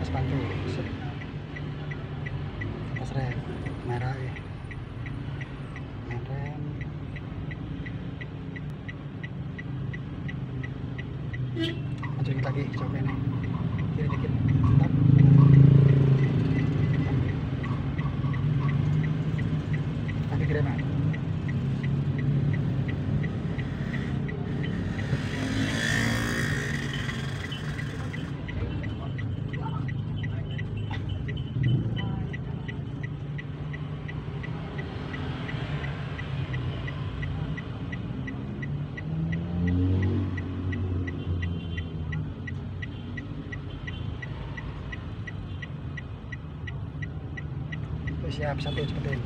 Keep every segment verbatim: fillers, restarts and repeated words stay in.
atas bantu, set. Atas rem merah ya, main rem. Maju dikit lagi, coba ini kiri dikit, stop. Lagi kiri mana? Siap, satu cepetin.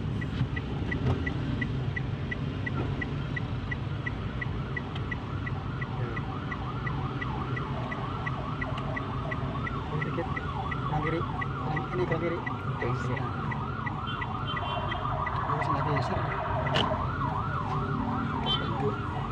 Dikit kanan kiri, ini kanan kiri. Terus lagi ser. Terus bantu.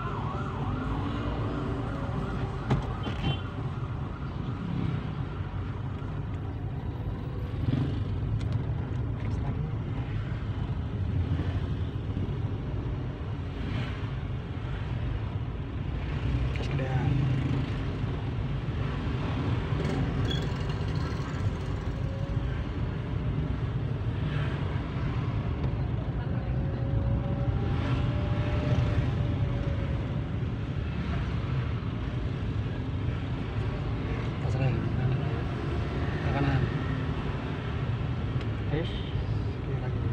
Kanan, terus kiri lagi,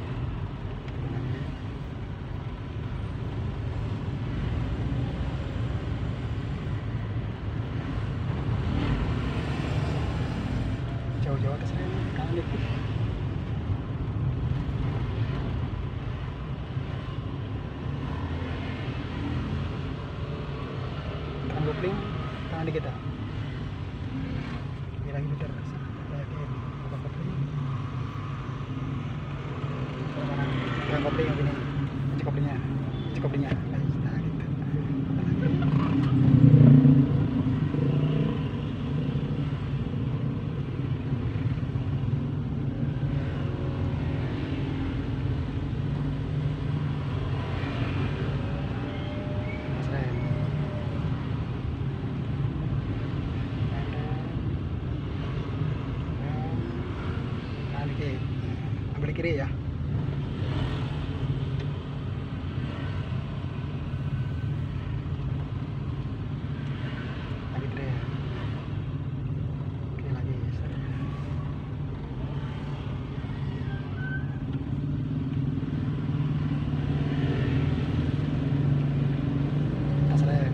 jauh-jauh atas rem, kanan dikit. Kanan kopling, kanan dikit ya. Lagi putar, yakin bukan kopling. Bukan kopling yang ini, cek koplingnya, cek koplingnya. Nah, gitu. Ambil kiri ya. Lagi kiri. Oke lagi. Atas rem.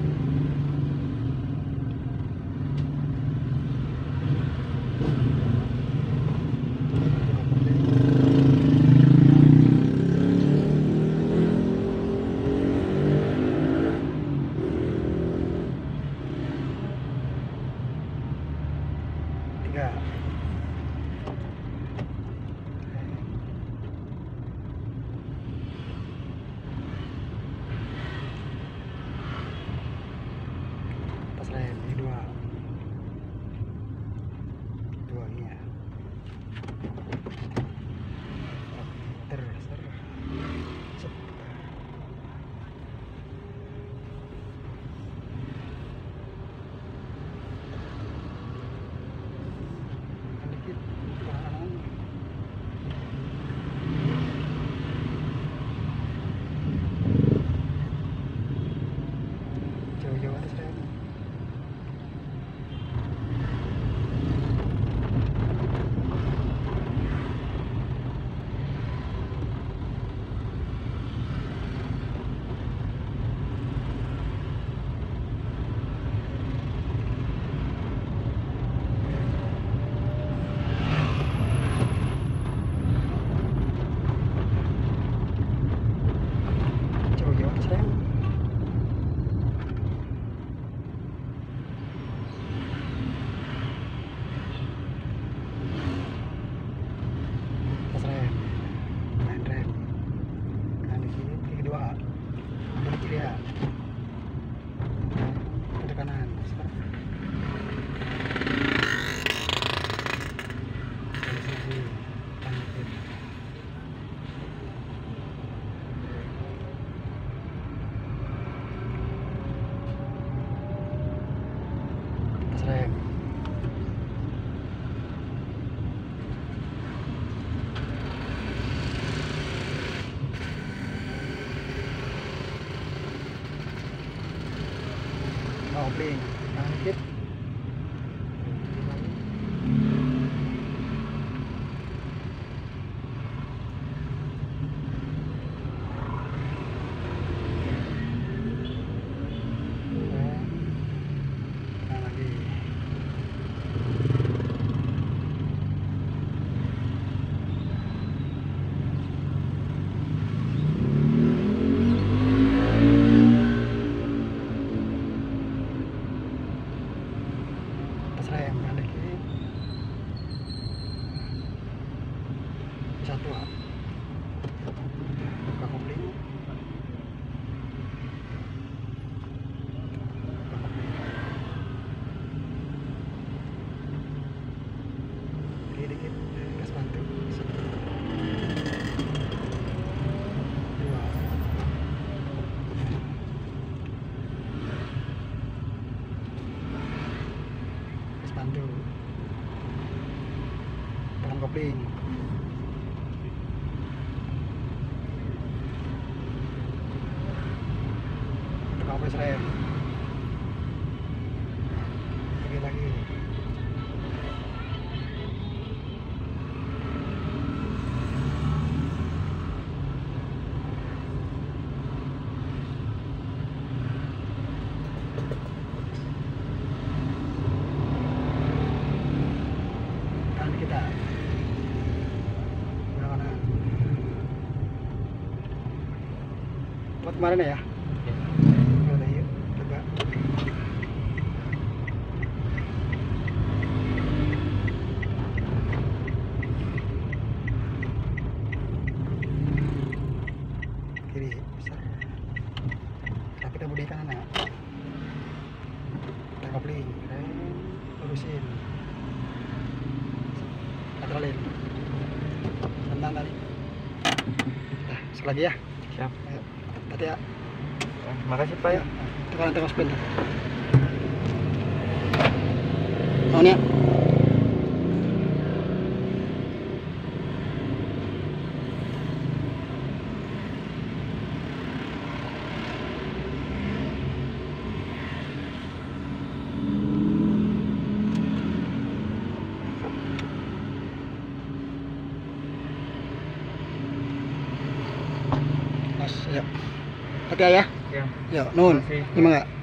Tiga. Atas rem, ini dua. Dua ini ya. Terus, terus. Set. kopling. Tahan dikit. Tahan lagi. Rem kan dikit. Satu ah. Buka kopling. Buka kopling. Dikit dikit. Gas bantu. Satu. Dua. Bantu tekan kopling, tekan kopling rem lagi lagi kita mana buat kemarin ya. Udah yuk coba kiri bisa tapi kita budaykan anak kita kopling lurusin patrolin tentang tadi. Nah, sekali lagi ya. Siap. Ayo, hati ya. Terima kasih Pak ya. Tekan tekan spin. Oh nih. Mas, ya. Hati ya. Ya. Ya, nun. Terima kasih. Gimana?